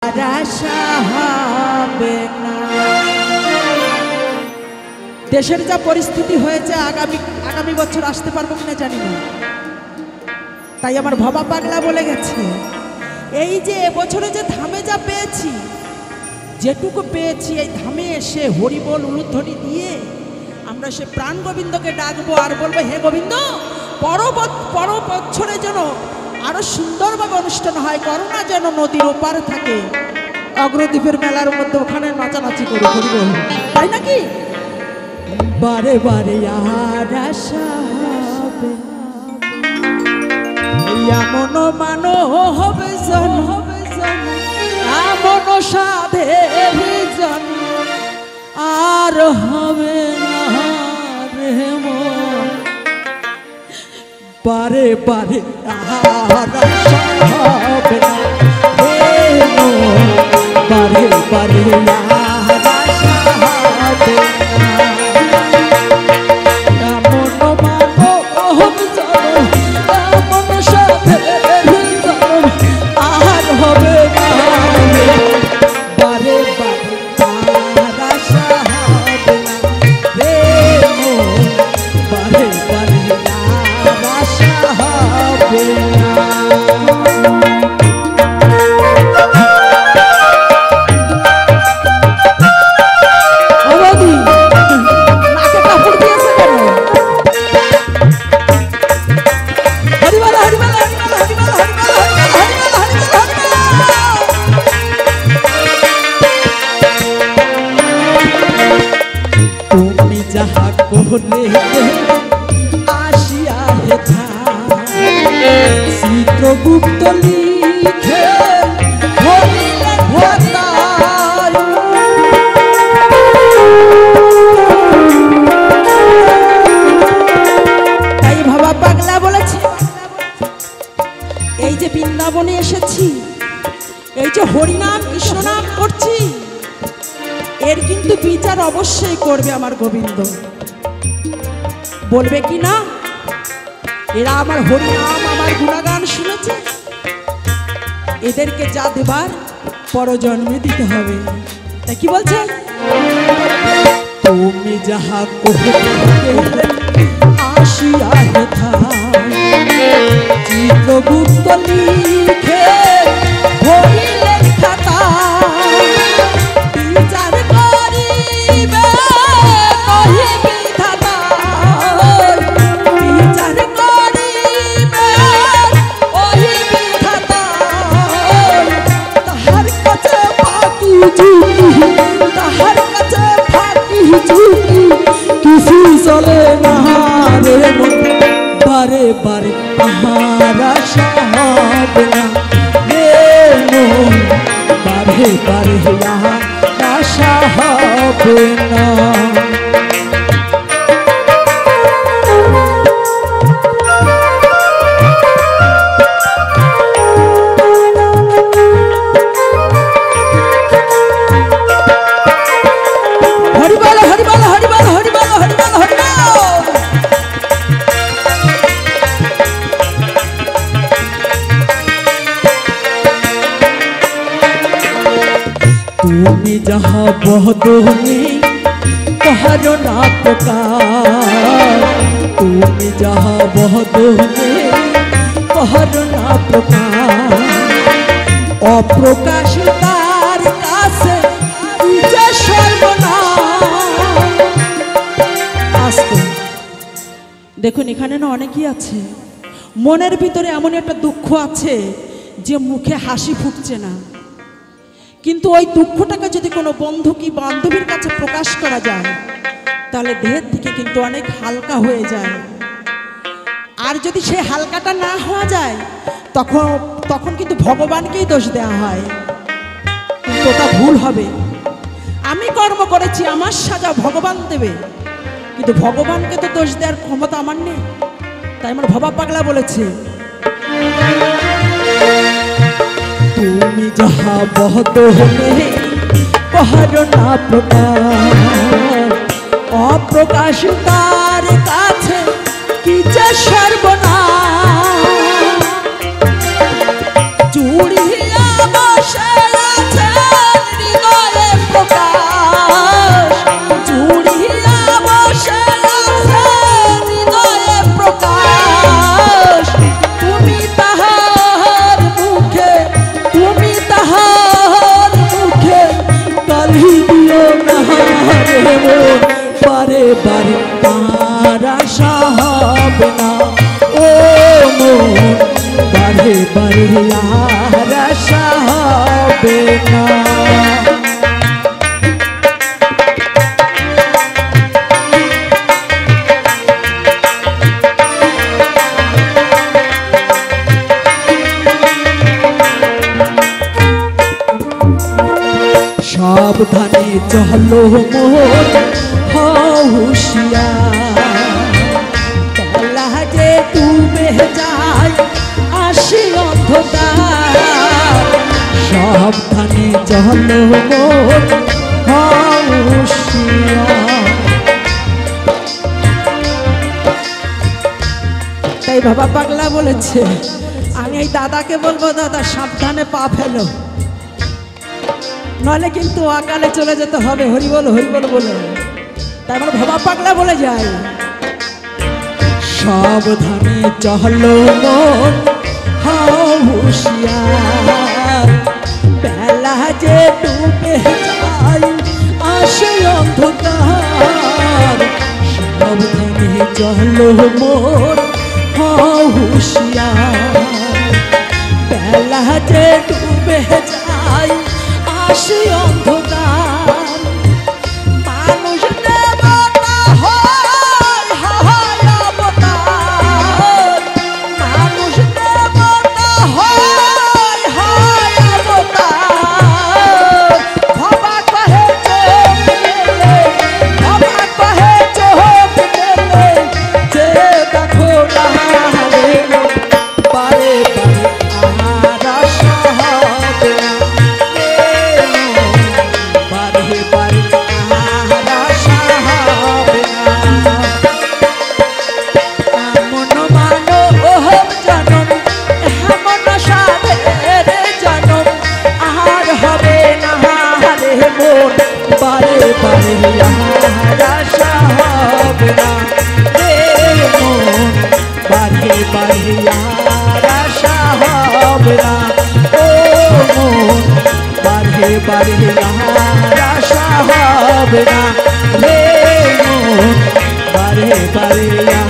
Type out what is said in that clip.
আর আশা হবে না। দেশের যা পরিস্থিতি হয়েছে আগামী বছর আসতে পারবো কিনা জানি না। তাই আমার ভবা পাগলা বলে গেছে, এই যে এবছরে যে ধামে যা পেয়েছি, যেটুকু পেয়েছি এই ধামে এসে হরিবোল উলুধ্বনি দিয়ে আমরা সে প্রাণ গোবিন্দকে ডাকবো আর বলবো, হে গোবিন্দ, পর বছরে যেন আরো সুন্দরভাবে অনুষ্ঠান হয়, করোনা যেন নদীর ওপার থাকে, অগ্রদ্বীপের মেলার মধ্যে ওখানে নাচানাচি করি হরিবোল, তাই নাকি? বারে বারে আর আশা হবে এমন মানো হবে জন, এমন সাধের জন আর হবে না রে মন। বারে বারে আর আশা হবে না রে মন, বারে বারে আর আশা হবে না। চিত্রগুপ্ত লিখে তাই ভবা পাগলা বলেছে, এই যে বৃন্দাবনে এসেছি, এই যে হরিনাম কৃষ্ণনাম করছি, এর কিন্তু বিচার অবশ্যই করবে আমার গোবিন্দ। বলবে কি না, এরা আমার হরিনাম আমার গুণগান শুনেছে, এদেরকে যা দেবার পরজন্মে দিতে হবে। তাই কি বলছে, তুমি যাহা কহিতে আসিয়া হেথা চিত্রগুপ্ত লিখে হরিলেন খাতা, বিচার করিবে কহিবে ধাতা, বিচার করিবে কহিবে ধাতা, তাহার কাছে ফাঁকি ঝুঁকি, তাহার কাছে ফাঁকি ঝুঁকি কিছু চলে না রে মন। বারে বারে আমার আশা হবে না রে মন, বারে বারে আশা হবে না। তুমি যাহা বহদনি কাহার না প্রকার, তুমি যাহা বহদনি কাহার না প্রকার, অপ্রকাশ তার কাছে যে সর্বনাশ। দেখুন এখানে না অনেকেই আছে, মনের ভিতরে এমন একটা দুঃখ আছে যে মুখে হাসি ফুটছে না, কিন্তু ওই দুঃখটাকে যদি কোনো বন্ধু কি বান্ধবীর কাছে প্রকাশ করা যায় তাহলে দেহের থেকে কিন্তু অনেক হালকা হয়ে যায়। আর যদি সেই হালকাটা না হওয়া যায় তখন কিন্তু ভগবানকেই দোষ দেওয়া হয়, কিন্তু ওটা ভুল হবে। আমি কর্ম করেছি, আমার সাজা ভগবান দেবে, কিন্তু ভগবানকে তো দোষ দেওয়ার ক্ষমতা আমার নেই। তাই আমার ভবা পাগলা বলেছে, তুমি যাহা বহত হলে কাহার না প্রকার, অপ্রকাশ তার কাছে কি যে সর্বনাশ। জুড়িয়া বসে আছে না রে মন বারে বারে আর আশা হবে না ও মন বারে বারে আর আশা হবে না। সাবধানে চলো মোর হুঁশিয়ার বেলা যে ডুবে যায় আসে অন্ধকার সাবধানে চলো মোর হুঁশিয়ার। তাই বাবা পাগলা বলেছে আমি এই দাদাকে বলবো দাদা সাবধানে পা ফেলো নলে কিন্তু আকালে চলে যেতে হবে হরিবল হরিবল বলে। তাই আমার বাবা পাগলা বলে যায় সাবধানে চলো মন হুঁশিয়ার বেলা যে ডুবে যায় আসে অন্ধকার সাবধানে চলো মন হুঁশিয়ার বেলা যে ডুবে যায় আসে অন্ধকার মানুষ দেবতা হয় হয় অবতার মানুষ দেবতা হয় হয় অবতার ভবা কহে চোখ মেলে ভবা কহে চোখ মেলে যে দেখো না রে পারে আর আশা হবে না বারে বারে আর আশা হবে না রে মন বারে বারে আর আশা হবে না ও মন বারে বারে আর আশা হবে না রে মন বারে বারে